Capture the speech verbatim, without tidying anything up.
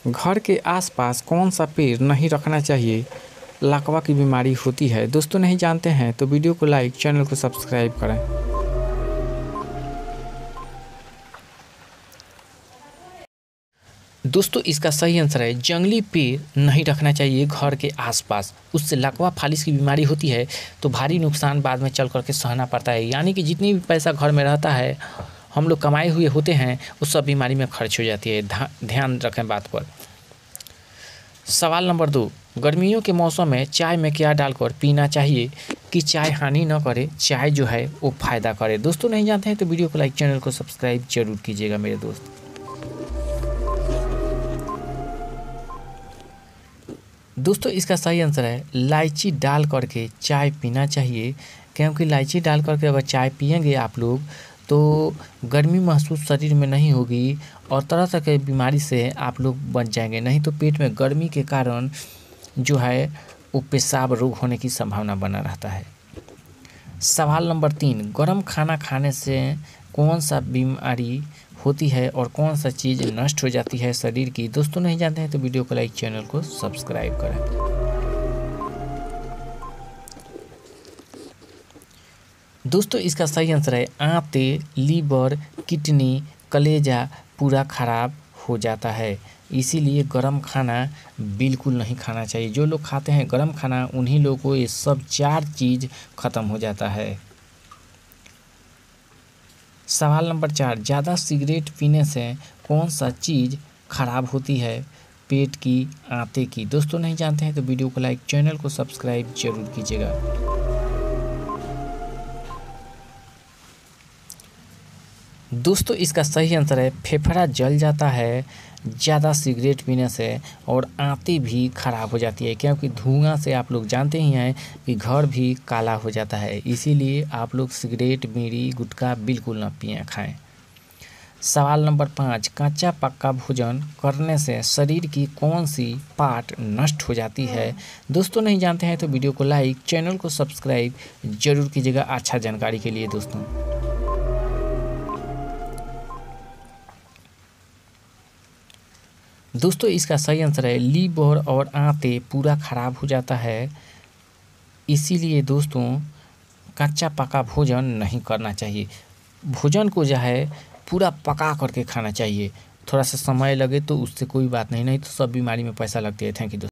घर के आसपास कौन सा पेड़ नहीं रखना चाहिए, लकवा की बीमारी होती है। दोस्तों नहीं जानते हैं तो वीडियो को लाइक, चैनल को सब्सक्राइब करें। दोस्तों इसका सही आंसर है जंगली पेड़ नहीं रखना चाहिए घर के आसपास। उससे लकवा फालिस की बीमारी होती है तो भारी नुकसान बाद में चल करके सहना पड़ता है। यानी कि जितनी भी पैसा घर में रहता है हम लोग कमाए हुए होते हैं उस सब बीमारी में खर्च हो जाती है। ध्यान रखें बात पर। सवाल नंबर दो, गर्मियों के मौसम में चाय में क्या डालकर पीना चाहिए कि चाय हानि न करे, चाय जो है वो फ़ायदा करे। दोस्तों नहीं जानते हैं तो वीडियो को लाइक, चैनल को सब्सक्राइब जरूर कीजिएगा मेरे दोस्त। दोस्तों इसका सही आंसर है इलायची डाल करके चाय पीना चाहिए, क्योंकि इलायची डाल करके अगर चाय पिएंगे आप लोग तो गर्मी महसूस शरीर में नहीं होगी और तरह तरह के बीमारी से आप लोग बच जाएंगे। नहीं तो पेट में गर्मी के कारण जो है वो पेशाब रोग होने की संभावना बना रहता है। सवाल नंबर तीन, गर्म खाना खाने से कौन सा बीमारी होती है और कौन सा चीज़ नष्ट हो जाती है शरीर की। दोस्तों नहीं जानते हैं तो वीडियो को लाइक, चैनल को सब्सक्राइब करें। दोस्तों इसका सही आंसर है आंतें, लीवर, किडनी, कलेजा पूरा खराब हो जाता है। इसीलिए गरम खाना बिल्कुल नहीं खाना चाहिए। जो लोग खाते हैं गरम खाना उन्हीं लोगों को ये सब चार चीज़ खत्म हो जाता है। सवाल नंबर चार, ज़्यादा सिगरेट पीने से कौन सा चीज़ खराब होती है, पेट की, आंतें की। दोस्तों नहीं जानते हैं तो वीडियो को लाइक, चैनल को सब्सक्राइब जरूर कीजिएगा। दोस्तों इसका सही आंसर है फेफड़ा जल जाता है ज़्यादा सिगरेट पीने से और आंतें भी खराब हो जाती है, क्योंकि धुआं से आप लोग जानते ही हैं कि घर भी काला हो जाता है। इसीलिए आप लोग सिगरेट, बीड़ी, गुटखा बिल्कुल ना पिएं, खाएं। सवाल नंबर पाँच, कच्चा पक्का भोजन करने से शरीर की कौन सी पार्ट नष्ट हो जाती है। दोस्तों नहीं जानते हैं तो वीडियो को लाइक, चैनल को सब्सक्राइब जरूर कीजिएगा अच्छा जानकारी के लिए। दोस्तों दोस्तों इसका सही आंसर है लीवर और आंतें पूरा खराब हो जाता है। इसीलिए दोस्तों कच्चा पका भोजन नहीं करना चाहिए। भोजन को जो है पूरा पका करके खाना चाहिए। थोड़ा सा समय लगे तो उससे कोई बात नहीं, नहीं तो सब बीमारी में पैसा लगती है। थैंक यू दोस्तों।